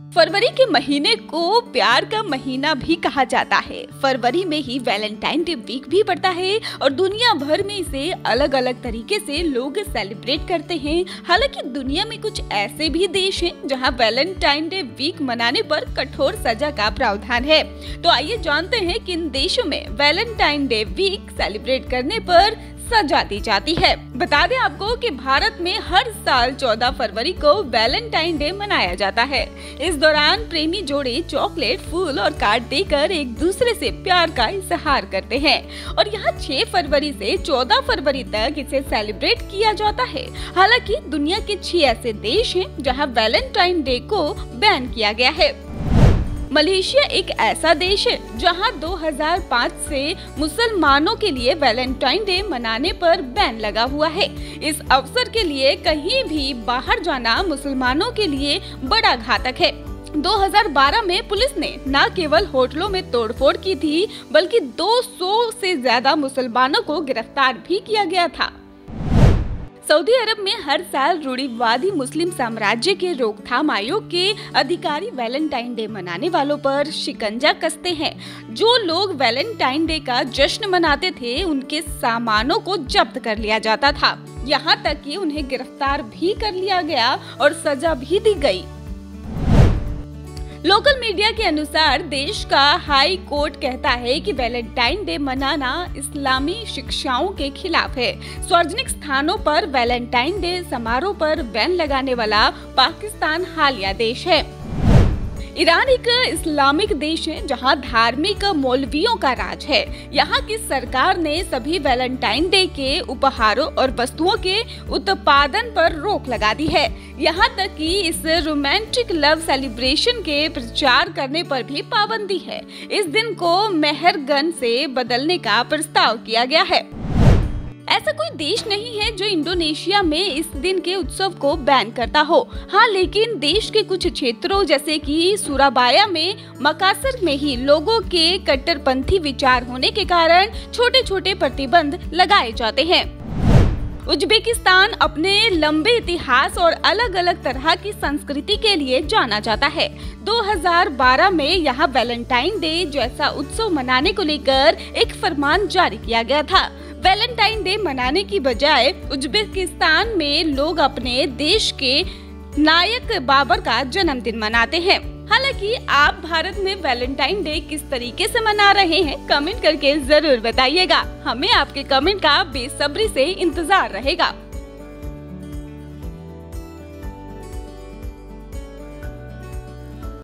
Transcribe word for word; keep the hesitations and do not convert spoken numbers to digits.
फरवरी के महीने को प्यार का महीना भी कहा जाता है। फरवरी में ही वैलेंटाइन डे वीक भी पड़ता है और दुनिया भर में इसे अलग अलग तरीके से लोग सेलिब्रेट करते हैं। हालांकि दुनिया में कुछ ऐसे भी देश हैं जहां वैलेंटाइन डे वीक मनाने पर कठोर सजा का प्रावधान है। तो आइए जानते हैं किन देशों में वैलेंटाइन डे वीक सेलिब्रेट करने पर सजा दी जाती है। बता दें आपको कि भारत में हर साल चौदह फरवरी को वैलेंटाइन डे मनाया जाता है। इस दौरान प्रेमी जोड़े चॉकलेट, फूल और कार्ड देकर एक दूसरे से प्यार का इजहार करते हैं और यहाँ छह फरवरी से चौदह फरवरी तक इसे सेलिब्रेट किया जाता है। हालांकि दुनिया के छह ऐसे देश हैं जहाँ वैलेंटाइन डे को बैन किया गया है। मलेशिया एक ऐसा देश है जहां दो हज़ार पाँच से मुसलमानों के लिए वैलेंटाइन डे मनाने पर बैन लगा हुआ है। इस अवसर के लिए कहीं भी बाहर जाना मुसलमानों के लिए बड़ा घातक है। दो हज़ार बारह में पुलिस ने न केवल होटलों में तोड़फोड़ की थी बल्कि दो सौ से ज्यादा मुसलमानों को गिरफ्तार भी किया गया था। सऊदी अरब में हर साल रूढ़िवादी मुस्लिम साम्राज्य के रोकथाम आयोग के अधिकारी वैलेंटाइन डे मनाने वालों पर शिकंजा कसते हैं। जो लोग वैलेंटाइन डे का जश्न मनाते थे उनके सामानों को जब्त कर लिया जाता था। यहाँ तक कि उन्हें गिरफ्तार भी कर लिया गया और सजा भी दी गई। लोकल मीडिया के अनुसार देश का हाई कोर्ट कहता है कि वैलेंटाइन डे मनाना इस्लामी शिक्षाओं के खिलाफ है। सार्वजनिक स्थानों पर वैलेंटाइन डे समारोह पर बैन लगाने वाला पाकिस्तान हालिया देश है। ईरान एक इस्लामिक देश है जहां धार्मिक मौलवियों का राज है। यहाँ की सरकार ने सभी वैलेंटाइन डे के उपहारों और वस्तुओं के उत्पादन पर रोक लगा दी है। यहाँ तक कि इस रोमांटिक लव सेलिब्रेशन के प्रचार करने पर भी पाबंदी है। इस दिन को मेहरगन से बदलने का प्रस्ताव किया गया है। ऐसा कोई देश नहीं है जो इंडोनेशिया में इस दिन के उत्सव को बैन करता हो। हाँ, लेकिन देश के कुछ क्षेत्रों जैसे कि सुराबाया में मकासर में ही लोगों के कट्टरपंथी विचार होने के कारण छोटे छोटे प्रतिबंध लगाए जाते हैं। उज्बेकिस्तान अपने लंबे इतिहास और अलग अलग तरह की संस्कृति के लिए जाना जाता है। दो हज़ार बारह में यहाँ वैलेंटाइन डे जैसा उत्सव मनाने को लेकर एक फरमान जारी किया गया था। वैलेंटाइन डे मनाने की बजाय उज्बेकिस्तान में लोग अपने देश के नायक बाबर का जन्मदिन मनाते हैं। हालांकि आप भारत में वैलेंटाइन डे किस तरीके से मना रहे हैं कमेंट करके जरूर बताइएगा। हमें आपके कमेंट का बेसब्री से इंतजार रहेगा।